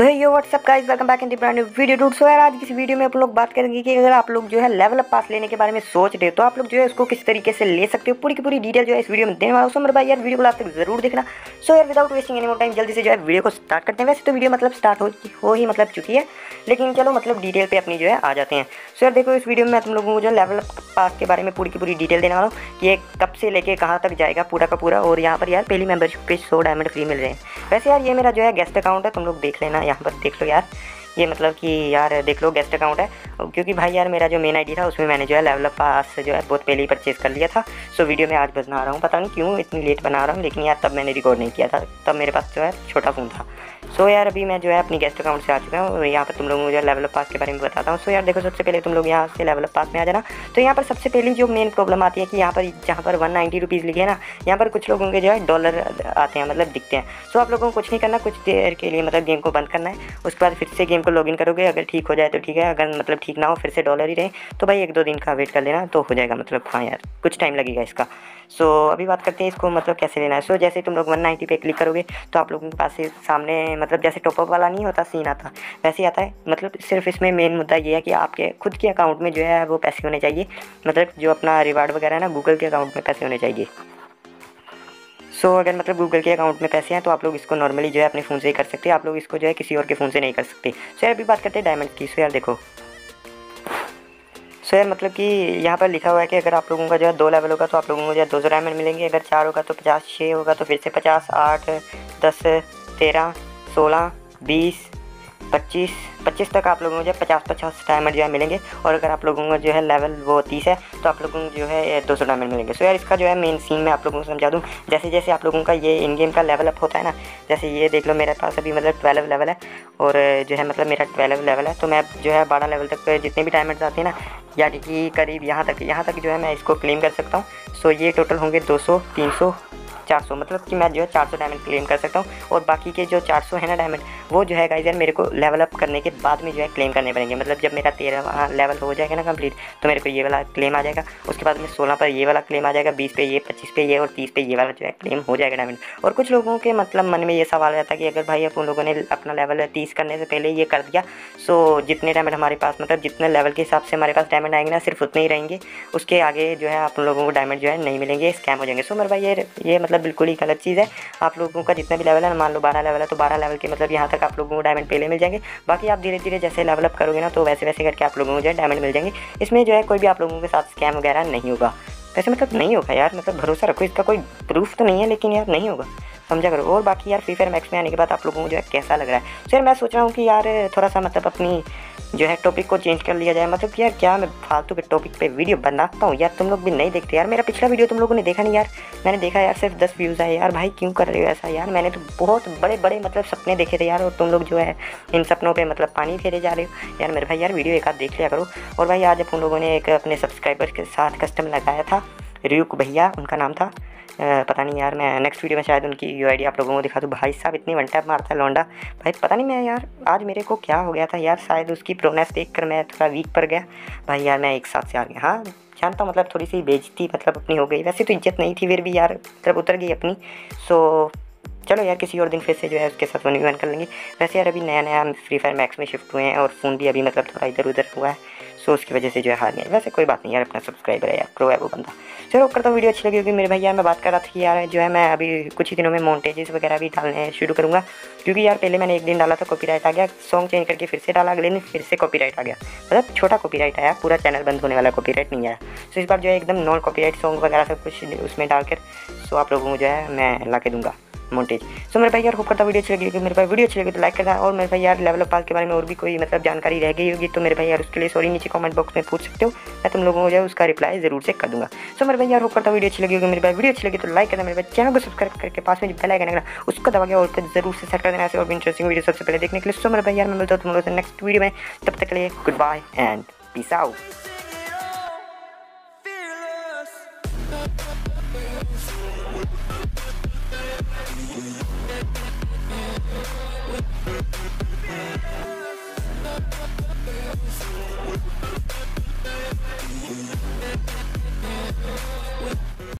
So hey yo what's up guys, welcome back in the brand new video dude. So यार आज की इस video में आप लोग बात करेंगे कि अगर आप लोग जो है लेवल अप पास लेने के बारे में सोच रहे हो तो आप लोग जो है उसको किस तरीके से ले सकते हो। पूरी की पूरी डिटेल जो है इस वीडियो में देने वाला हूं। सो मेरे भाई यार वीडियो को लास्ट तक जरूर देखना। सो यार without wasting any more time जल्दी से जो है वीडियो को स्टार्ट करते हैं। वैसे तो वीडियो मतलब स्टार्ट हो ही मतलब चुकी है, लेकिन चलो मतलब डिटेल पे अपनी जो है आ जाते हैं। सो यार देखो, इस वीडियो में मैं तुम लोगों को जो लेवल अप पास के बारे में पूरी की पूरी डिटेल देने वाला हूँ कि ये कब से लेके कहाँ तक जाएगा पूरा का पूरा। और यहाँ पर यार पहली मेंबरशिप पे 100 डायमंड फ्री मिल रहे हैं। वैसे यार ये मेरा जो है गेस्ट अकाउंट है, तुम लोग देख लेना, यहाँ पर देख लो यार, ये मतलब कि यार देख लो गेस्ट अकाउंट है, क्योंकि भाई यार मेरा जो मेन आईडी था उसमें मैंने जो है लेवल अप पास जो है बहुत पहले ही परचेज़ कर लिया था। सो वीडियो में आज बना रहा हूँ, पता नहीं क्यों इतनी लेट बना रहा हूँ, लेकिन यार तब मैंने रिकॉर्ड नहीं किया था, तब मेरे पास जो है छोटा फ़ोन था। सो यार अभी मैं जो है अपनी गेस्ट अकाउंट से आ चुका हूँ और यहाँ पर तुम लोगों को जो लेवल अप पास के बारे में बताता हूँ। सो यार देखो, सबसे पहले तुम लोग यहाँ से लेवल अप पास में आ जाना। तो यहाँ पर सबसे पहली जो मेन प्रॉब्लम आती है कि यहाँ पर जहाँ पर 190 रुपीज़ लिखे है ना, यहाँ पर कुछ लोगों के जो है डॉलर आते हैं, मतलब दिखते हैं। सो आप लोगों को कुछ नहीं करना, कुछ देर के लिए मतलब गेम को बंद करना है, उसके बाद फिर से गेम को लॉगिन करोगे। अगर ठीक हो जाए तो ठीक है, अगर मतलब ठीक ना हो फिर से डॉलर ही रहे तो भाई 1-2 दिन का वेट कर लेना तो हो जाएगा। मतलब हाँ यार कुछ टाइम लगेगा इसका। सो अभी बात करते हैं इसको मतलब कैसे लेना है। सो जैसे तुम लोग 190 पे क्लिक करोगे तो आप लोगों के पास से सामने मतलब जैसे टॉपअप वाला नहीं होता सीन आता, वैसे ही आता है। मतलब सिर्फ इसमें मेन मुद्दा ये है कि आपके खुद के अकाउंट में जो है वो पैसे होने चाहिए, मतलब जो अपना रिवार्ड वगैरह है ना, गूगल के अकाउंट में पैसे होने चाहिए। सो अगर मतलब गूगल के अकाउंट में पैसे हैं तो आप लोग इसको नॉर्मली जो है अपने फ़ोन से ही कर सकते हैं, आप लोग इसको जो है किसी और के फ़ोन से नहीं कर सकते। सो यार अभी बात करते हैं डायमंड की। सो यार देखो, सो यार मतलब कि यहाँ पर लिखा हुआ है कि अगर आप लोगों का जो है 2 लेवल होगा तो आप लोगों को जो है 200 डायमंड मिलेंगे, अगर 4 होगा तो 50, 6 होगा तो फिर से 50, 8, 10, 13, 16, 20, 25 तक आप लोगों को जो है 50 डायमंड जो है मिलेंगे। और अगर आप लोगों को जो है लेवल वो 30 है तो आप लोगों को जो है 200 डायमंड मिलेंगे। सो यार इसका जो है मेन सीन मैं आप लोगों को समझा दूँ। जैसे जैसे आप लोगों का ये इन गेम का लेवल अप होता है ना, जैसे ये देख लो मेरे पास अभी मतलब 12 लेवल है और जो है मतलब मेरा 12 लेवल है, तो मैं जो है 12 लेवल तक जितने भी डायमंड आते हैं ना, यानी कि करीब यहाँ तक जो है मैं इसको क्लेम कर सकता हूँ। सो ये टोटल होंगे 200, 300, 400, मतलब कि मैं जो है 400 डायमंड क्लेम कर सकता हूँ। और बाकी के जो 400 है ना डायमंड, वो जो है गाइस यार मेरे को लेवल अप करने के बाद में जो है क्लेम करने पड़ेंगे। मतलब जब मेरा 13वां लेवल हो जाएगा ना कंप्लीट, तो मेरे को ये वाला क्लेम आ जाएगा, उसके बाद में 16 पर ये वाला क्लेम आ जाएगा, 20 पे ये, 25 पे ये और 30 पे ये वाला जो है क्लेम हो जाएगा डायमंड। और कुछ लोगों के मतलब मन में ये सवाल रहता है कि अगर भाई अपन लोगों ने अपना लेवल 30 करने से पहले ये कर दिया, सो जितने डायमंड हमारे पास मतलब जितने लेवल के हिसाब से हमारे पास डायमंड आएंगे ना, सिर्फ उतने ही रहेंगे, उसके आगे जो है आप लोगों को डायमंड जो है नहीं मिलेंगे, स्कैम हो जाएंगे। सो मेरे भाई ये मतलब बिल्कुल ही गलत चीज़ है। आप लोगों का जितना भी लेवल है, मान लो 12 लेवल है तो 12 लेवल के मतलब यहाँ तक आप लोगों को डायमंड पहले मिल जाएंगे। बाकी आप धीरे धीरे जैसे लेवल अप करोगे ना तो वैसे वैसे करके आप लोगों को जो है डायमंड मिल जाएंगे। इसमें जो है कोई भी आप लोगों के साथ स्कैम वगैरह नहीं होगा। वैसे मतलब नहीं होगा यार, मतलब भरोसा रखो, इसका कोई प्रूफ तो नहीं है, लेकिन यार नहीं होगा, समझा करो। और बाकी यार फ्री फायर मैक्स में आने के बाद आप लोगों को जो है कैसा लग रहा है। सर मैं सोच रहा हूँ कि यार थोड़ा सा मतलब अपनी जो है टॉपिक को चेंज कर लिया जाए। मतलब कि यार क्या मैं फालतू के टॉपिक पे वीडियो बनाता हूँ यार, तुम लोग भी नहीं देखते यार। मेरा पिछला वीडियो तुम लोगों ने देखा नहीं यार, मैंने देखा यार सिर्फ 10 व्यूज़ आए यार। भाई क्यों कर रहे हो ऐसा यार? मैंने तो बहुत बड़े बड़े मतलब सपने देखे थे यार, और तुम लोग जो है इन सपनों पे मतलब पानी फेरे जा रहे हो यार। मेरे भाई यार वीडियो एक आध देख लिया करो। और भाई आज अपन लोगों ने एक अपने सब्सक्राइबर के साथ कस्टम लगाया था, रियुक भैया उनका नाम था, पता नहीं यार, मैं नेक्स्ट वीडियो में शायद उनकी यूआईडी आप लोगों को दिखा दूँ। भाई साहब इतनी वन टैप मारता है लौंडा, भाई पता नहीं मैं यार आज मेरे को क्या हो गया था यार, शायद उसकी प्रोग्रेस देखकर मैं थोड़ा वीक पड़ गया भाई यार, मैं एक साथ से आ गया। हाँ जानता हूँ, मतलब थोड़ी सी बेइज्जती मतलब अपनी हो गई, वैसे तो इज्जत नहीं थी फिर भी यार मतलब उतर गई अपनी। सो चलो यार किसी और दिन फिर से जो है उसके साथ 1v1 कर लेंगे। वैसे यार अभी नया नया हम फ्री फायर मैक्स में शिफ्ट हुए हैं और फ़ोन भी अभी मतलब थोड़ा इधर उधर हुआ है, सो उसकी वजह से जो है हार गए। वैसे कोई बात नहीं यार, अपना सब्सक्राइबर है यार, प्रो है वो बंदा। चलो करता हूँ वीडियो अच्छी लगी होगी मेरे भाई। यार मैं बात कर रहा था कि यार जो है मैं अभी कुछ ही दिनों में मोन्टेजेस वगैरह भी डालने शुरू करूँगा, क्योंकि यार पहले मैंने एक दिन डाला था कॉपीराइट आ गया, सॉन्ग चेंज करके फिर से डाला, अगले दिन फिर से कॉपीराइट आ गया, मतलब छोटा कॉपीराइट आया, पूरा चैनल बंद होने वाला कॉपीराइट नहीं आया। सो इस बार जो है एकदम नॉन कॉपीराइट सॉन्ग वगैरह सब कुछ उसमें डालकर सो आप लोगों को जो है मैं ला के दूँगा मोन्टेज। सो मेरे भाई यार होप करता वीडियो अच्छी लगी, मेरे भाई वीडियो अच्छी लगी तो लाइक करना। और मेरे भाई यार लेवल अप पास के बारे में और भी कोई मतलब जानकारी रह गई होगी तो मेरे भाई यार उसके लिए सॉरी नीचे कमेंट बॉक्स में पूछ सकते हो, मैं तुम लोगों को जो है उसका रिप्लाई जरूर से कर दूँगा। सो मेरे भाई यार होप करता वीडियो अच्छी लगी होगी, मेरे भाई वीडियो अच्छी लगी तो लाइक करना, मेरे भाई चैनल को सब्सक्राइब करके पास में जो बेल आइकन है उसको दबा के और जरूर से सेट कर देना ऐसे और भी इंटरेस्टिंग वीडियो सबसे पहले देखने के लिए। सो मेरे भाई यार मैं मिलता हूँ तुम लोगों से नेक्स्ट वीडियो में, तब तक के लिए good bye and peace out.